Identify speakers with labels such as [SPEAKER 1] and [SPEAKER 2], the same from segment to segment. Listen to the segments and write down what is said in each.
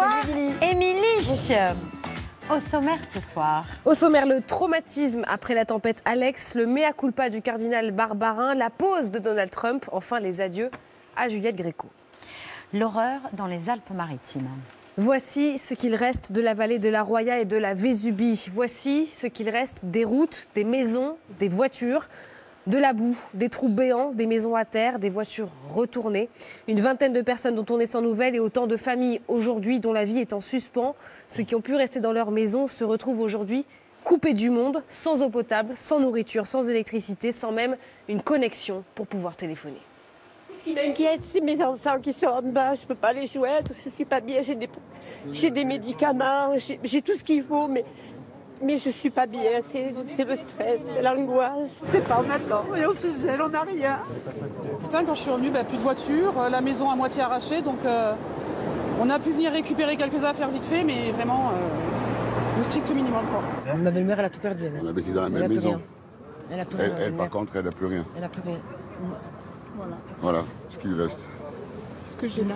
[SPEAKER 1] Bonsoir, Émilie. Au sommaire ce soir.
[SPEAKER 2] Au sommaire, le traumatisme après la tempête Alex, le mea culpa du cardinal Barbarin, la pause de Donald Trump, enfin les adieux à Juliette Gréco.
[SPEAKER 1] L'horreur dans les Alpes-Maritimes.
[SPEAKER 2] Voici ce qu'il reste de la vallée de la Roya et de la Vésubie. Voici ce qu'il reste des routes, des maisons, des voitures, de la boue, des trous béants, des maisons à terre, des voitures retournées. Une vingtaine de personnes dont on est sans nouvelles et autant de familles aujourd'hui dont la vie est en suspens. Ceux qui ont pu rester dans leur maison se retrouvent aujourd'hui coupés du monde, sans eau potable, sans nourriture, sans électricité, sans même une connexion pour pouvoir téléphoner.
[SPEAKER 3] Ce qui m'inquiète, c'est mes enfants qui sont en bas. Je ne peux pas les joindre, je ne suis pas bien. J'ai des médicaments, j'ai tout ce qu'il faut, mais je ne suis pas bien. C'est le stress, c'est l'angoisse.
[SPEAKER 4] C'est pas maintenant. Et on se gèle, on n'a rien. Putain, quand je suis revenue, plus de voiture, la maison à moitié arrachée. Donc on a pu venir récupérer quelques affaires vite fait, mais vraiment le strict minimum. Quoi.
[SPEAKER 2] Ma belle-mère, elle a tout perdu.
[SPEAKER 5] On habite dans la même maison.
[SPEAKER 2] Elle,
[SPEAKER 5] par contre, elle n'a plus rien.
[SPEAKER 2] Elle n'a plus rien.
[SPEAKER 5] Voilà ce qu'il reste.
[SPEAKER 4] Ce que j'ai là.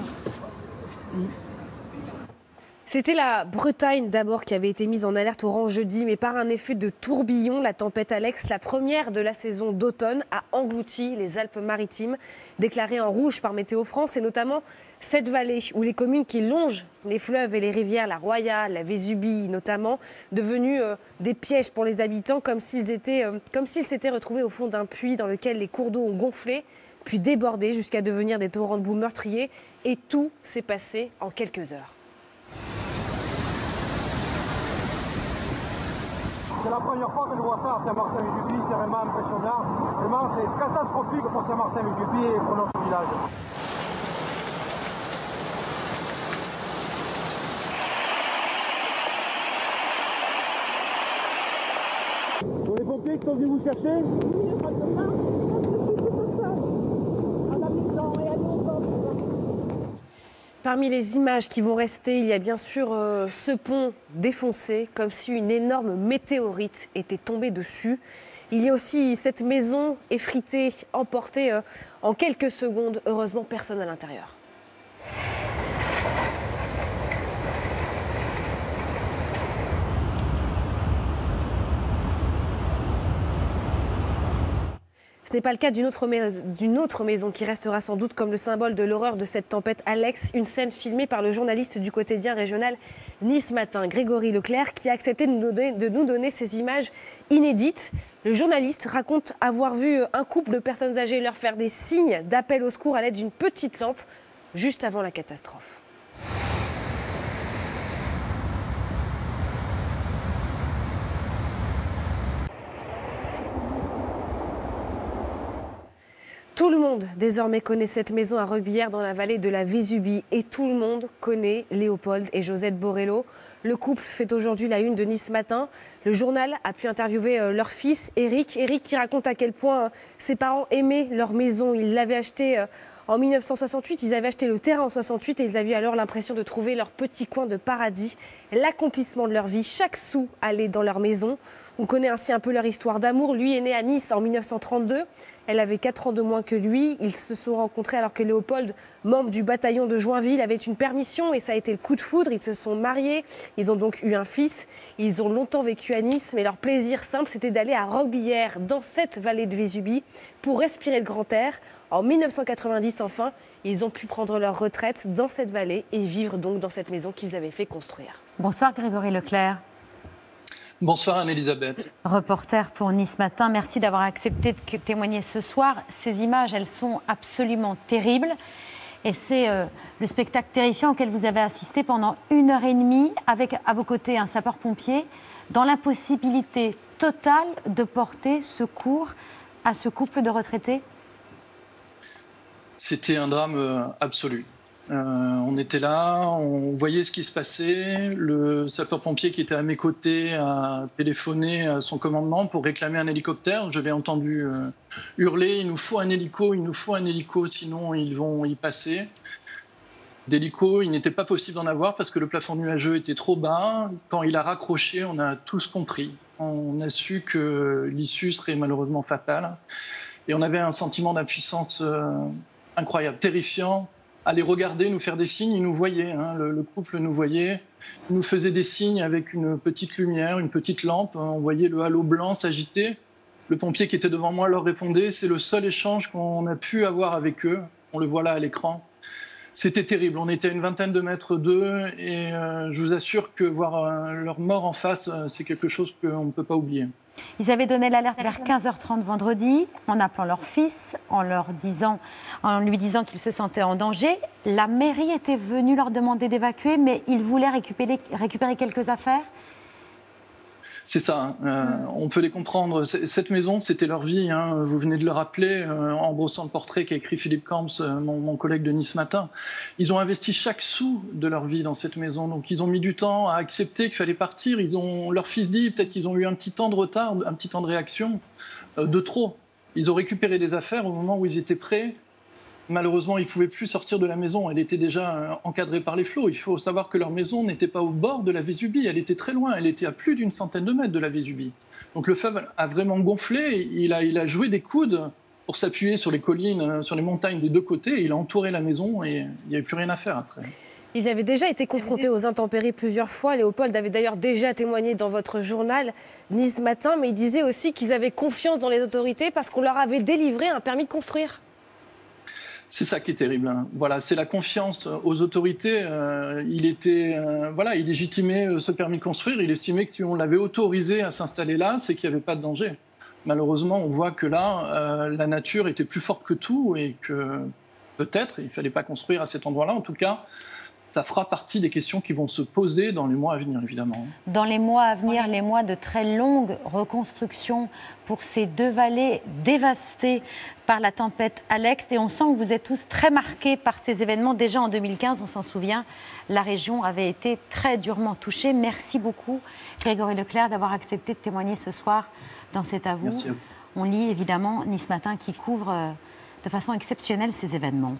[SPEAKER 2] C'était la Bretagne d'abord qui avait été mise en alerte orange jeudi, mais par un effet de tourbillon, la tempête Alex, la première de la saison d'automne, a englouti les Alpes-Maritimes, déclarées en rouge par Météo France, et notamment cette vallée où les communes qui longent les fleuves et les rivières, la Roya, la Vésubie notamment, devenues des pièges pour les habitants, comme s'ils s'étaient retrouvés au fond d'un puits dans lequel les cours d'eau ont gonflé, puis débordé jusqu'à devenir des torrents de boue meurtriers. Et tout s'est passé en quelques heures.
[SPEAKER 6] C'est la première fois que je vois ça à Saint-Martin-du-Puy, c'est vraiment impressionnant. Vraiment, c'est catastrophique pour Saint-Martin-du-Puy et pour notre village. Pour les pompiers qui sont venus vous chercher?
[SPEAKER 2] Parmi les images qui vont rester, il y a bien sûr ce pont défoncé, comme si une énorme météorite était tombée dessus. Il y a aussi cette maison effritée, emportée en quelques secondes. Heureusement, personne à l'intérieur. Ce n'est pas le cas d'une autre maison qui restera sans doute comme le symbole de l'horreur de cette tempête Alex. Une scène filmée par le journaliste du quotidien régional Nice Matin, Grégory Leclerc, qui a accepté de nous donner ces images inédites. Le journaliste raconte avoir vu un couple de personnes âgées leur faire des signes d'appel au secours à l'aide d'une petite lampe juste avant la catastrophe. Tout le monde désormais connaît cette maison à Roquebillière dans la vallée de la Vésubie et tout le monde connaît Léopold et Josette Borrello. Le couple fait aujourd'hui la une de Nice Matin. Le journal a pu interviewer leur fils Eric. Eric qui raconte à quel point ses parents aimaient leur maison. Ils l'avaient achetée en 1968. Ils avaient acheté le terrain en 68 et ils avaient alors l'impression de trouver leur petit coin de paradis, l'accomplissement de leur vie. Chaque sou allait dans leur maison. On connaît ainsi un peu leur histoire d'amour. Lui est né à Nice en 1932. Elle avait 4 ans de moins que lui. Ils se sont rencontrés alors que Léopold, membre du bataillon de Joinville, avait une permission et ça a été le coup de foudre. Ils se sont mariés. Ils ont donc eu un fils. Ils ont longtemps vécu à Nice, mais leur plaisir simple, c'était d'aller à Roquebillière, dans cette vallée de Vésubie, pour respirer le grand air. En 1990, enfin, ils ont pu prendre leur retraite dans cette vallée et vivre donc dans cette maison qu'ils avaient fait construire.
[SPEAKER 1] Bonsoir Grégory Leclerc.
[SPEAKER 7] Bonsoir Anne-Elisabeth.
[SPEAKER 1] Reporter pour Nice Matin, merci d'avoir accepté de témoigner ce soir. Ces images, elles sont absolument terribles. Et c'est le spectacle terrifiant auquel vous avez assisté pendant 1h30 avec à vos côtés un sapeur-pompier dans l'impossibilité totale de porter secours à ce couple de retraités.
[SPEAKER 7] C'était un drame absolu. On était là, on voyait ce qui se passait. Le sapeur-pompier qui était à mes côtés a téléphoné à son commandement pour réclamer un hélicoptère. Je l'ai entendu hurler « Il nous faut un hélico, sinon ils vont y passer ». D'hélico, il n'était pas possible d'en avoir parce que le plafond nuageux était trop bas. Quand il a raccroché, on a tous compris. On a su que l'issue serait malheureusement fatale. Et on avait un sentiment d'impuissance incroyable, terrifiant. les regarder, nous faire des signes. Ils nous voyaient, hein, le couple nous voyait. Ils nous faisait des signes avec une petite lumière, une petite lampe. On voyait le halo blanc s'agiter. Le pompier qui était devant moi leur répondait. C'est le seul échange qu'on a pu avoir avec eux. On le voit là à l'écran. C'était terrible. On était à une vingtaine de mètres d'eux et je vous assure que voir leur mort en face, c'est quelque chose qu'on ne peut pas oublier.
[SPEAKER 1] Ils avaient donné l'alerte vers 15h30 vendredi, en appelant leur fils, en lui disant qu'il se sentait en danger. La mairie était venue leur demander d'évacuer, mais ils voulaient récupérer quelques affaires.
[SPEAKER 7] C'est ça, on peut les comprendre. Cette maison, c'était leur vie, hein. Vous venez de le rappeler en brossant le portrait qu'a écrit Philippe Camps, mon collègue de Nice Matin. Ils ont investi chaque sou de leur vie dans cette maison, donc ils ont mis du temps à accepter qu'il fallait partir. Leur fils dit peut-être qu'ils ont eu un petit temps de retard, un petit temps de réaction, de trop. Ils ont récupéré des affaires au moment où ils étaient prêts. Malheureusement, ils ne pouvaient plus sortir de la maison. Elle était déjà encadrée par les flots. Il faut savoir que leur maison n'était pas au bord de la Vésubie. Elle était très loin. Elle était à plus d'une centaine de mètres de la Vésubie. Donc le fleuve a vraiment gonflé. Il a joué des coudes pour s'appuyer sur les collines, sur les montagnes des deux côtés. Il a entouré la maison et il n'y avait plus rien à faire après.
[SPEAKER 2] Ils avaient déjà été confrontés aux intempéries plusieurs fois. Léopold avait d'ailleurs déjà témoigné dans votre journal Nice Matin. Mais il disait aussi qu'ils avaient confiance dans les autorités parce qu'on leur avait délivré un permis de construire.
[SPEAKER 7] C'est ça qui est terrible. Hein. Voilà, c'est la confiance aux autorités. Il légitimait ce permis de construire. Il estimait que si on l'avait autorisé à s'installer là, c'est qu'il n'y avait pas de danger. Malheureusement, on voit que là, la nature était plus forte que tout et que peut-être il ne fallait pas construire à cet endroit-là. En tout cas, ça fera partie des questions qui vont se poser dans les mois à venir, évidemment.
[SPEAKER 1] Dans les mois à venir, les mois de très longue reconstruction pour ces deux vallées dévastées par la tempête Alex. Et on sent que vous êtes tous très marqués par ces événements. Déjà en 2015, on s'en souvient, la région avait été très durement touchée. Merci beaucoup, Grégory Leclerc, d'avoir accepté de témoigner ce soir dans cet avou.
[SPEAKER 7] Merci à vous.
[SPEAKER 1] On lit évidemment Nice Matin qui couvre de façon exceptionnelle ces événements.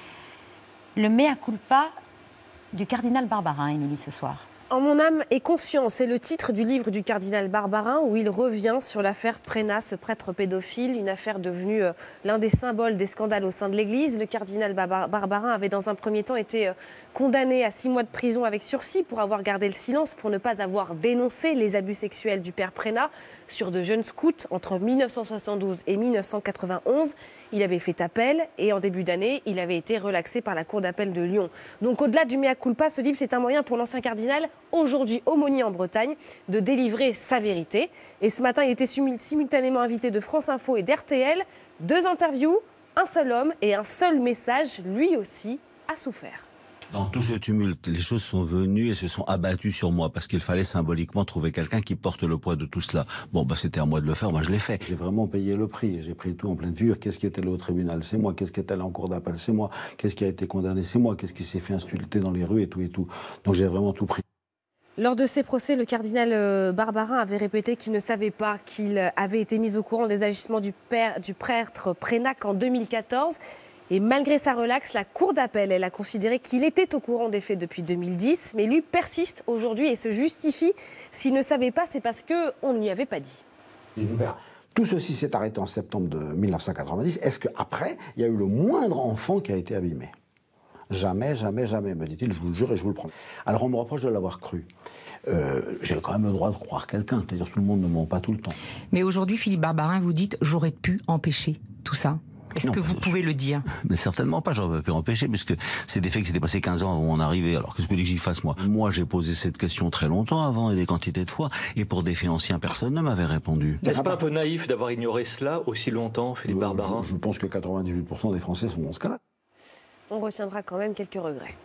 [SPEAKER 1] Le mea culpa du cardinal Barbarin, Émilie, ce soir.
[SPEAKER 2] En mon âme et conscience, c'est le titre du livre du cardinal Barbarin où il revient sur l'affaire Prénat, ce prêtre pédophile, une affaire devenue l'un des symboles des scandales au sein de l'Église. Le cardinal Barbarin avait dans un premier temps été condamné à 6 mois de prison avec sursis pour avoir gardé le silence, pour ne pas avoir dénoncé les abus sexuels du père Prénat sur de jeunes scouts entre 1972 et 1991. Il avait fait appel et en début d'année, il avait été relaxé par la Cour d'appel de Lyon. Donc au-delà du mea culpa, ce livre, c'est un moyen pour l'ancien cardinal, aujourd'hui aumônier en Bretagne, de délivrer sa vérité. Et ce matin, il était simultanément invité de France Info et d'RTL. 2 interviews, un seul homme et un seul message, lui aussi a souffert.
[SPEAKER 8] Dans tout ce tumulte, les choses sont venues et se sont abattues sur moi parce qu'il fallait symboliquement trouver quelqu'un qui porte le poids de tout cela. Bon, c'était à moi de le faire, moi je l'ai fait. J'ai vraiment payé le prix, j'ai pris tout en pleine figure. Qu'est-ce qui est allé au tribunal? C'est moi. Qu'est-ce qui est allé en cour d'appel? C'est moi. Qu'est-ce qui a été condamné? C'est moi. Qu'est-ce qui s'est fait insulter dans les rues et tout et tout. Donc j'ai vraiment tout pris.
[SPEAKER 2] Lors de ces procès, le cardinal Barbarin avait répété qu'il ne savait pas qu'il avait été mis au courant des agissements du prêtre Prénat en 2014. Et malgré sa relaxe, la Cour d'appel, elle a considéré qu'il était au courant des faits depuis 2010, mais lui persiste aujourd'hui et se justifie. S'il ne savait pas, c'est parce qu'on ne lui avait pas dit.
[SPEAKER 9] Tout ceci s'est arrêté en septembre de 1990. Est-ce qu'après, il y a eu le moindre enfant qui a été abîmé? Jamais, jamais, jamais, me dit-il, je vous le jure et je vous le promets. Alors on me reproche de l'avoir cru. J'ai quand même le droit de croire quelqu'un, c'est-à-dire tout le monde ne ment pas tout le temps.
[SPEAKER 10] Mais aujourd'hui, Philippe Barbarin, vous dites, j'aurais pu empêcher tout ça. Est-ce que vous pouvez le dire?
[SPEAKER 8] Mais certainement pas, j'aurais pu empêcher, puisque c'est des faits qui s'étaient passés 15 ans avant mon arrivée. Alors qu'est-ce que j'y fasse, moi? Moi, j'ai posé cette question très longtemps avant, et des quantités de fois, et pour des faits anciens, personne ne m'avait répondu.
[SPEAKER 11] N'est-ce pas un peu naïf d'avoir ignoré cela aussi longtemps, Philippe Barbarin?
[SPEAKER 9] Je pense que 98% des Français sont dans ce cas-là.
[SPEAKER 2] On retiendra quand même quelques regrets.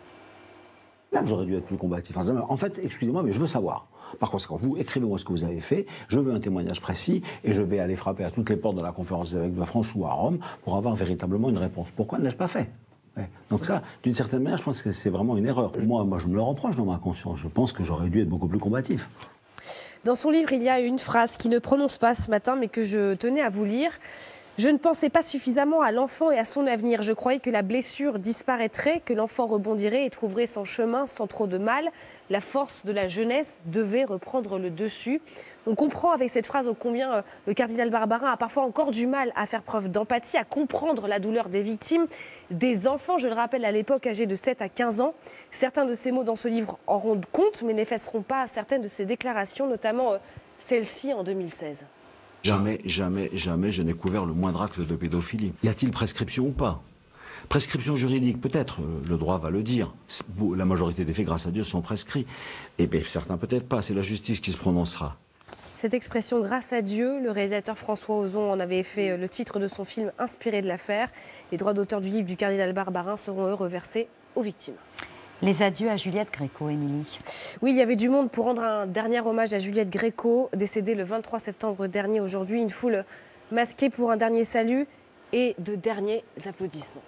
[SPEAKER 9] Là, j'aurais dû être plus combatif. En fait, excusez-moi, mais je veux savoir. Par conséquent, vous écrivez-moi ce que vous avez fait, je veux un témoignage précis et je vais aller frapper à toutes les portes de la conférence des évêques de France ou à Rome pour avoir véritablement une réponse. Pourquoi ne l'ai-je pas fait? Donc ça, d'une certaine manière, je pense que c'est vraiment une erreur. Moi, je me le reproche dans ma conscience. Je pense que j'aurais dû être beaucoup plus combatif.
[SPEAKER 2] Dans son livre, il y a une phrase qu'il ne prononce pas ce matin, mais que je tenais à vous lire. Je ne pensais pas suffisamment à l'enfant et à son avenir. Je croyais que la blessure disparaîtrait, que l'enfant rebondirait et trouverait son chemin sans trop de mal. La force de la jeunesse devait reprendre le dessus. On comprend avec cette phrase combien le cardinal Barbarin a parfois encore du mal à faire preuve d'empathie, à comprendre la douleur des victimes, des enfants, je le rappelle, à l'époque âgés de 7 à 15 ans. Certains de ces mots dans ce livre en rendent compte, mais n'effaceront pas certaines de ses déclarations, notamment celle-ci en 2016.
[SPEAKER 9] Jamais, jamais, jamais je n'ai couvert le moindre acte de pédophilie. Y a-t-il prescription ou pas? Prescription juridique, peut-être, le droit va le dire. La majorité des faits, grâce à Dieu, sont prescrits. Et bien, certains peut-être pas, c'est la justice qui se prononcera.
[SPEAKER 2] Cette expression « grâce à Dieu », le réalisateur François Ozon en avait fait le titre de son film inspiré de l'affaire. Les droits d'auteur du livre du cardinal Barbarin seront eux reversés aux victimes.
[SPEAKER 1] Les adieux à Juliette Gréco, Émilie.
[SPEAKER 2] Oui, il y avait du monde pour rendre un dernier hommage à Juliette Gréco, décédée le 23 septembre dernier. Aujourd'hui, une foule masquée pour un dernier salut et de derniers applaudissements.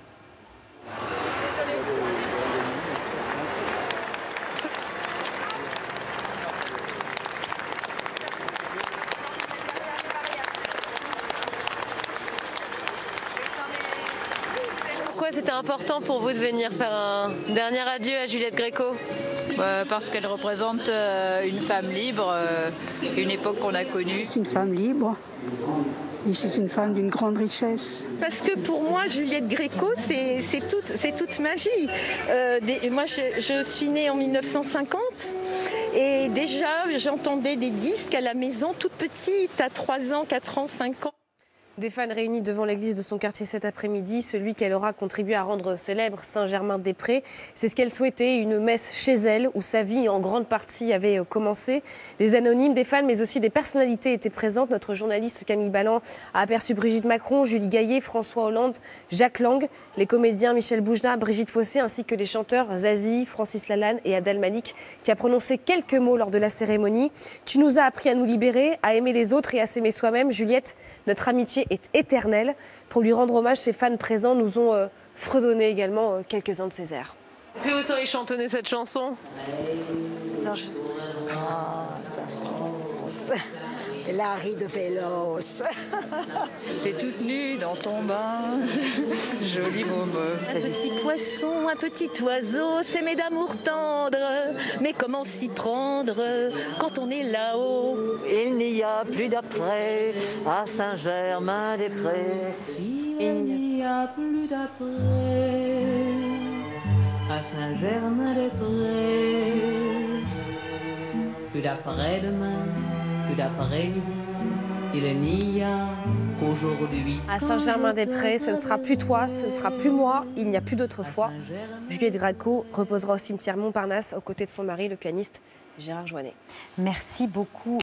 [SPEAKER 12] Pourquoi c'était important pour vous de venir faire un dernier adieu à Juliette Gréco?
[SPEAKER 13] Parce qu'elle représente une femme libre, une époque qu'on a connue.
[SPEAKER 14] C'est une femme libre et c'est une femme d'une grande richesse.
[SPEAKER 15] Parce que pour moi, Juliette Gréco, c'est toute ma vie. Moi, je suis née en 1950 et déjà, j'entendais des disques à la maison toute petite, à 3 ans, 4 ans, 5 ans.
[SPEAKER 2] Des fans réunis devant l'église de son quartier cet après-midi, celui qu'elle aura contribué à rendre célèbre, Saint-Germain-des-Prés. C'est ce qu'elle souhaitait, une messe chez elle, où sa vie en grande partie avait commencé. Des anonymes, des fans, mais aussi des personnalités étaient présentes. Notre journaliste Camille Balland a aperçu Brigitte Macron, Julie Gaillet, François Hollande, Jacques Lang, les comédiens Michel Boujna, Brigitte Fossé, ainsi que les chanteurs Zazie, Francis Lalanne et Abdel Malik, qui a prononcé quelques mots lors de la cérémonie. Tu nous as appris à nous libérer, à aimer les autres et à s'aimer soi-même. Juliette, notre amitié est éternelle. Pour lui rendre hommage, ses fans présents nous ont fredonné également quelques-uns de ses airs.
[SPEAKER 12] Est-ce que vous sauriez chantonner cette chanson?
[SPEAKER 16] Non, la ride véloce.
[SPEAKER 13] T'es toute nue dans ton bain, joli môme.
[SPEAKER 15] Un petit poisson, un petit oiseau, s'aimer d'amour tendre. Mais comment s'y prendre quand on est là-haut?
[SPEAKER 17] Il n'y a plus d'après à Saint-Germain-des-Prés. Il n'y a plus d'après à Saint-Germain-des-Prés. Plus d'après-demain. D'après-midi, il n'y a qu'aujourd'hui.
[SPEAKER 2] À Saint-Germain-des-Prés, ce ne sera plus toi, ce ne sera plus moi, il n'y a plus d'autre foi. Juliette Gréco reposera au cimetière Montparnasse aux côtés de son mari, le pianiste Gérard Joannet.
[SPEAKER 1] Merci beaucoup.